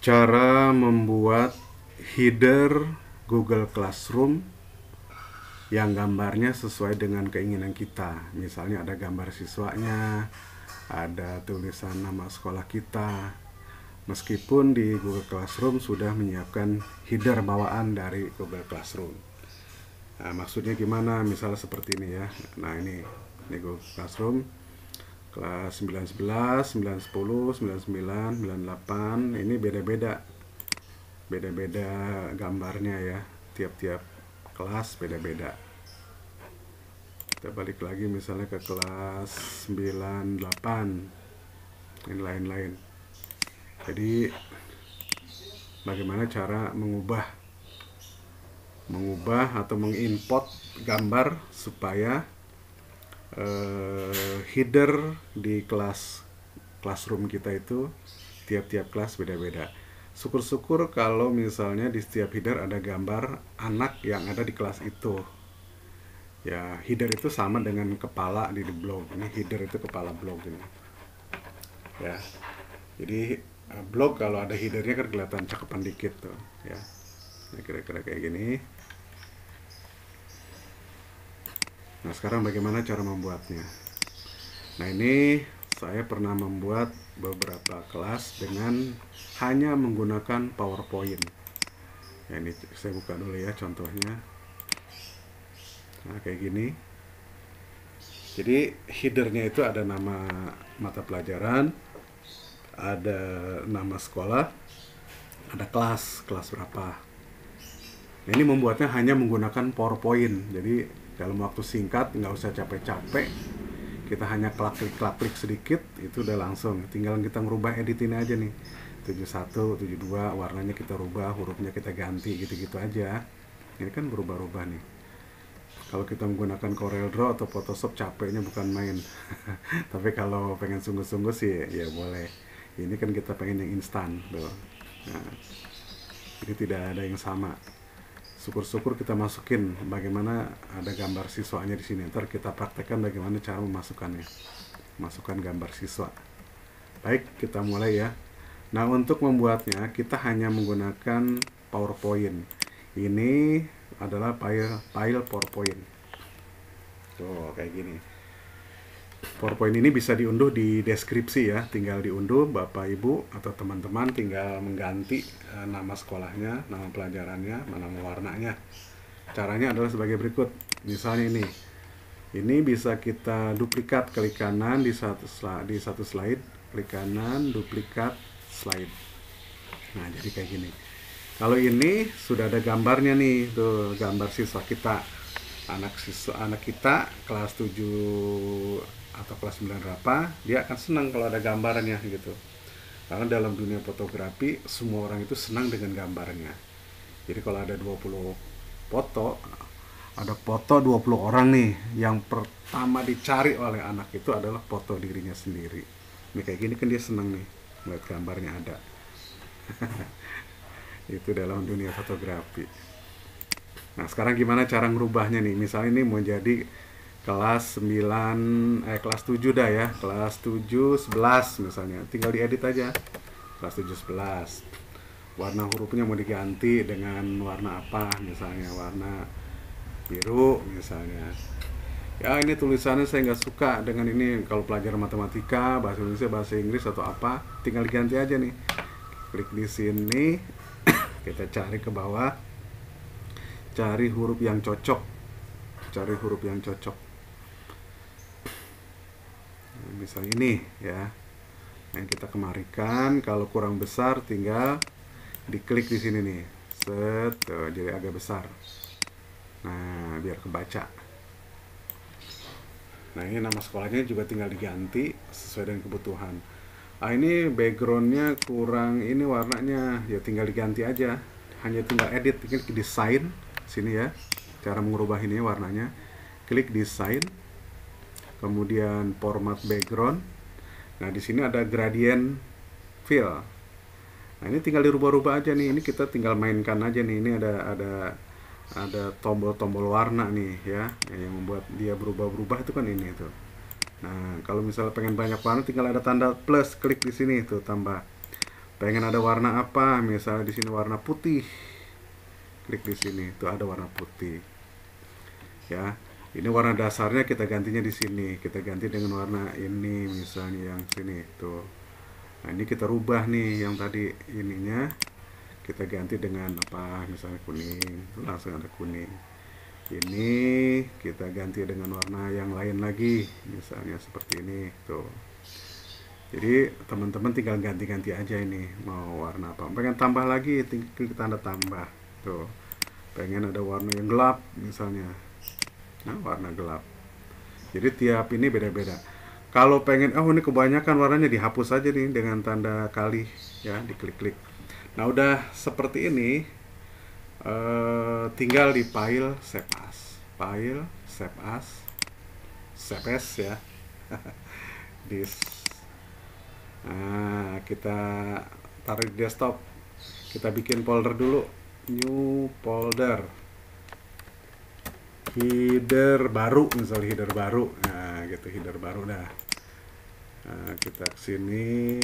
Cara membuat header Google Classroom yang gambarnya sesuai dengan keinginan kita. Misalnya ada gambar siswanya, ada tulisan nama sekolah kita. Meskipun di Google Classroom sudah menyiapkan header bawaan dari Google Classroom. Nah, maksudnya gimana? Misalnya seperti ini ya. Nah, ini Google Classroom kelas 911, 910, 99, 98. Ini beda-beda. Beda-beda gambarnya ya. Tiap-tiap kelas beda-beda. Kita balik lagi misalnya ke kelas 98. Ini lain-lain. Jadi bagaimana cara mengubah atau mengimport gambar supaya header di classroom kita itu tiap-tiap kelas beda-beda. Syukur-syukur kalau misalnya di setiap header ada gambar anak yang ada di kelas itu. Ya, header itu sama dengan kepala di blog. Ini header itu kepala blog ini. Ya. Jadi blog kalau ada headernya kan kelihatan cakepan dikit tuh, ya. Nah, kira-kira kayak gini. Nah, sekarang bagaimana cara membuatnya? Nah, ini saya pernah membuat beberapa kelas dengan hanya menggunakan PowerPoint. Ya, ini saya buka dulu ya contohnya. Nah, kayak gini. Jadi headernya itu ada nama mata pelajaran, ada nama sekolah, ada kelas berapa. Nah, ini membuatnya hanya menggunakan PowerPoint. Jadi dalam waktu singkat, nggak usah capek-capek. Kita hanya klik sedikit, itu udah langsung. Tinggal kita ngerubah edit ini aja nih. 71, 72, warnanya kita rubah, hurufnya kita ganti, gitu-gitu aja. Ini kan berubah-ubah nih. Kalau kita menggunakan CorelDRAW atau Photoshop capeknya bukan main. Tapi kalau pengen sungguh-sungguh sih ya boleh. Ini kan kita pengen yang instan tuh. Nah, jadi tidak ada yang sama. Syukur-syukur kita masukin bagaimana ada gambar siswanya di sini. Ntar kita praktekkan bagaimana cara memasukkannya. Masukkan gambar siswa. Baik, kita mulai ya. Nah, untuk membuatnya kita hanya menggunakan PowerPoint. Ini adalah file PowerPoint. Tuh, kayak gini. PowerPoint ini bisa diunduh di deskripsi ya, tinggal diunduh Bapak Ibu atau teman-teman tinggal mengganti nama sekolahnya, nama pelajarannya, nama warnanya. Caranya adalah sebagai berikut. Misalnya ini bisa kita duplikat, klik kanan di satu slide, klik kanan, duplikat slide. Nah, jadi kayak gini. Kalau ini sudah ada gambarnya nih, tuh gambar siswa kita. Anak kita kelas 7 atau kelas 9 berapa, dia akan senang kalau ada gambarnya gitu. Karena dalam dunia fotografi semua orang itu senang dengan gambarnya. Jadi kalau ada 20 foto, ada foto 20 orang nih, yang pertama dicari oleh anak itu adalah foto dirinya sendiri. Ini kayak gini kan dia senang nih melihat gambarnya ada. Itu dalam dunia fotografi. Nah, sekarang gimana cara ngerubahnya nih? Misalnya ini mau jadi kelas 7 dah ya. Kelas 7, 11 misalnya. Tinggal diedit aja. Kelas 7, 11. Warna hurufnya mau diganti dengan warna apa? Misalnya warna biru misalnya. Ya, ini tulisannya saya nggak suka dengan ini. Kalau pelajaran matematika, bahasa Indonesia, bahasa Inggris atau apa, tinggal diganti aja nih. Klik di sini. Kita cari ke bawah, cari huruf yang cocok, misalnya ini ya, yang kita kemarikan. Kalau kurang besar tinggal diklik di sini nih, set, tuh, jadi agak besar. Nah, biar kebaca. Nah, ini nama sekolahnya juga tinggal diganti sesuai dengan kebutuhan. Ini backgroundnya kurang, ini warnanya ya tinggal diganti aja, hanya tinggal edit, klik desain sini ya, cara mengubah ini warnanya, klik desain, kemudian format background. Nah, di sini ada gradient fill. Nah, ini tinggal dirubah-rubah aja nih, ini kita tinggal mainkan aja nih. Ini ada tombol-tombol warna nih ya, yang membuat dia berubah-berubah itu kan ini tuh. Nah, kalau misalnya pengen banyak warna tinggal ada tanda plus, klik di sini tuh tambah Pengen ada warna apa? Misalnya di sini warna putih. Klik di sini, itu ada warna putih. Ya. Ini warna dasarnya kita gantinya di sini. Kita ganti dengan warna ini misalnya yang sini tuh. Nah, ini kita rubah nih yang tadi ininya. Kita ganti dengan apa? Misalnya kuning. Langsung ada kuning. Ini kita ganti dengan warna yang lain lagi. Misalnya seperti ini tuh. Jadi teman-teman tinggal ganti-ganti aja ini mau warna apa. Pengen tambah lagi, tinggal klik tanda tambah. Tuh. Pengen ada warna yang gelap misalnya. Nah, warna gelap. Jadi tiap ini beda-beda. Kalau pengen, oh ini kebanyakan warnanya, dihapus aja nih dengan tanda kali ya, diklik-klik. Nah, udah seperti ini, tinggal di file save as. File save as, save as ya. Nah, kita taruh di desktop. Kita bikin folder dulu, new folder. Header baru, misalnya header baru. Nah, gitu, header baru dah. Nah, kita kesini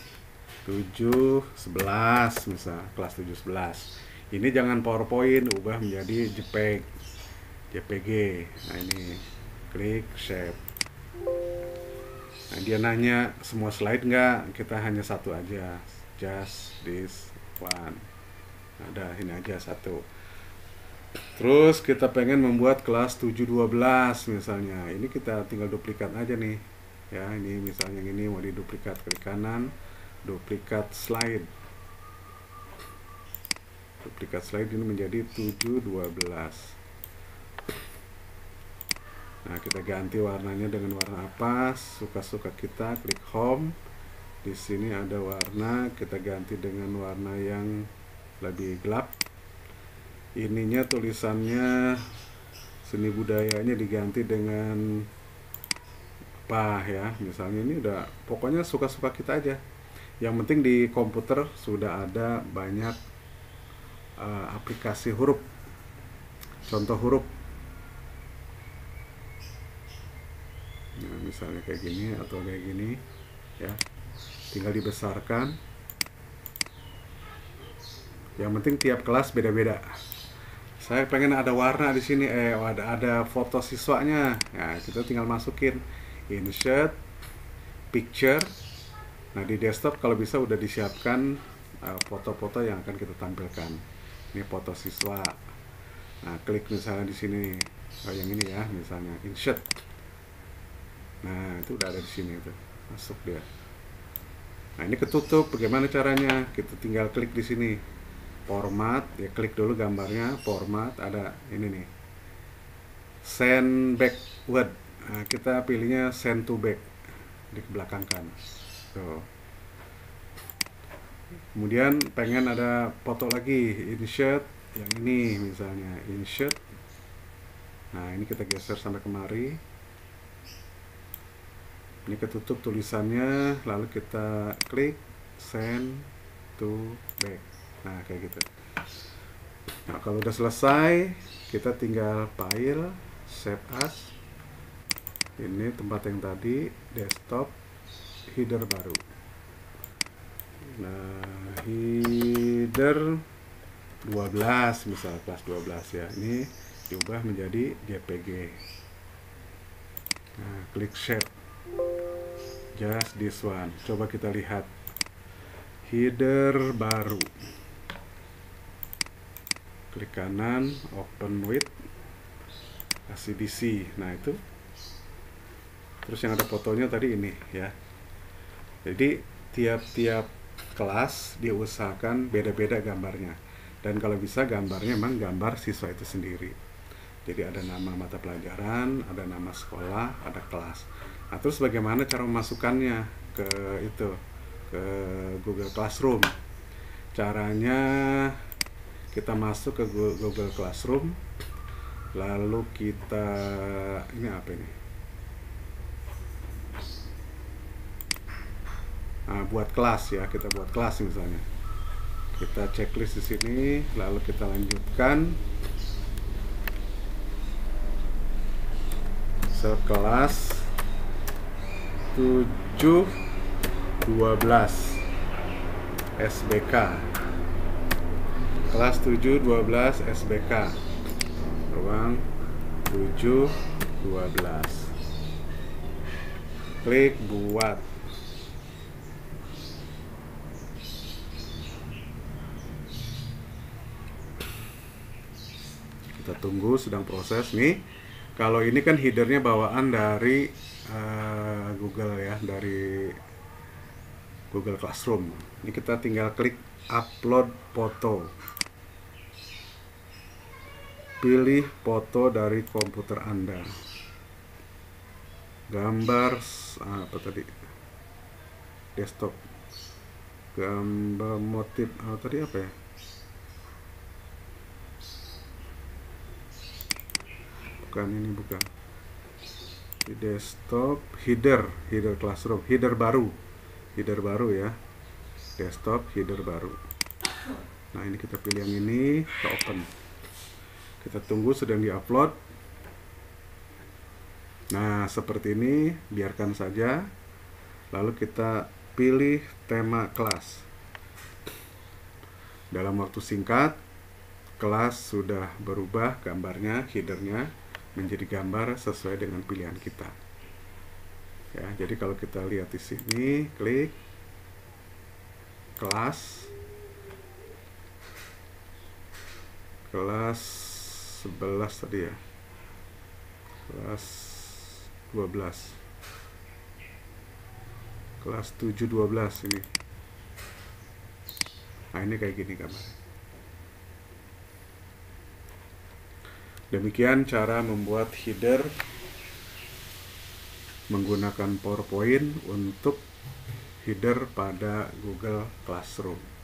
7.11 misal, kelas 7.11. Ini jangan PowerPoint, ubah menjadi JPG. Nah, ini klik save. Nah, dia nanya semua slide nggak? Kita hanya satu aja, just this one. Nah, udah ini aja satu. Terus kita pengen membuat kelas 7.12 misalnya. Ini kita tinggal duplikat aja nih. Ya, ini misalnya yang ini mau diduplikat, klik kanan, duplikat slide. Duplikat slide ini menjadi 7.12. Nah, kita ganti warnanya dengan warna apa? Suka-suka kita, klik home. Di sini ada warna, kita ganti dengan warna yang lebih gelap. Ininya tulisannya seni budayanya diganti dengan apa ya, misalnya ini udah pokoknya suka-suka kita aja. Yang penting di komputer sudah ada banyak aplikasi huruf, contoh huruf. Nah, misalnya kayak gini atau kayak gini ya, tinggal dibesarkan. Yang penting tiap kelas beda-beda. Saya pengen ada warna di sini, ada foto siswanya. Nah, kita tinggal masukin insert picture. Nah, di desktop kalau bisa udah disiapkan foto-foto yang akan kita tampilkan. Ini foto siswa. Nah, klik misalnya di sini, yang ini ya, misalnya insert. Nah, itu udah ada di sini tuh, masuk dia. Nah, ini ketutup. Bagaimana caranya? Kita tinggal klik di sini. Format, ya klik dulu gambarnya, format, ada ini nih, send backward. Nah, kita pilihnya send to back, di belakang kan. Tuh. Kemudian pengen ada foto lagi, insert, yang ini misalnya, insert. Nah, ini kita geser sampai kemari. Ini ketutup tulisannya, lalu kita klik send to back. Nah, kayak gitu. Nah, kalau udah selesai, kita tinggal file, save as. Ini tempat yang tadi, desktop, header baru. Nah, header 12, misal kelas 12 ya. Ini diubah menjadi JPG. Nah, klik save. Just this one. Coba kita lihat. Header baru. Klik kanan, open with, kasih DC. Nah, itu. Terus yang ada fotonya tadi ini ya. Jadi tiap-tiap kelas diusahakan beda-beda gambarnya. Dan kalau bisa gambarnya memang gambar siswa itu sendiri. Jadi ada nama mata pelajaran, ada nama sekolah, ada kelas. Nah, terus bagaimana cara memasukkannya ke itu, ke Google Classroom? Caranya kita masuk ke Google Classroom, lalu kita, ini apa ini? Nah, buat kelas ya, kita buat kelas misalnya. Kita checklist di sini, lalu kita lanjutkan sekelas 7.12. SBK. Kelas 7 12 SBK. Ruang 7 12. Klik buat. Kita tunggu, sedang proses nih. Kalau ini kan headernya bawaan dari Google ya, dari Google Classroom. Ini kita tinggal klik upload foto. Pilih foto dari komputer Anda. Gambar apa tadi? Desktop. Gambar motif tadi apa ya? Bukan ini, bukan. Di desktop, header Classroom, header baru ya. Desktop header baru. Nah, ini kita pilih yang ini, kita open. Kita tunggu, sedang diupload. Nah, seperti ini, biarkan saja. Lalu kita pilih tema kelas. Dalam waktu singkat, kelas sudah berubah gambarnya, headernya menjadi gambar sesuai dengan pilihan kita. Ya, jadi kalau kita lihat di sini, klik kelas 11 tadi ya. Kelas 12. Kelas 7 12 ini. Nah, ini kayak gini gambar. Demikian cara membuat header menggunakan PowerPoint untuk header pada Google Classroom.